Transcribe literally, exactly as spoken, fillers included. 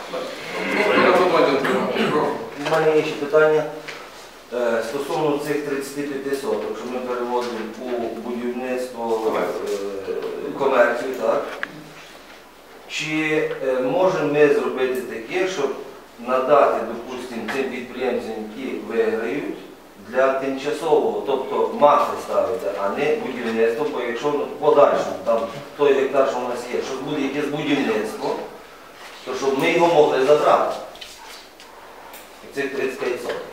У мене є ще питання стосовно цих тридцяти п'яти соток, що ми переводимо у будівництво комерцію, так? Чи можемо ми зробити таке, щоб надати, допустимо, цим підприємцям, які виграють, для тимчасового, тобто маси ставити, а не будівництво, бо якщо в подальшому, там той гектар, що у нас є, що буде якесь будівництво, то щоб ми його могли забрати. Цих тридцять п'ять соток.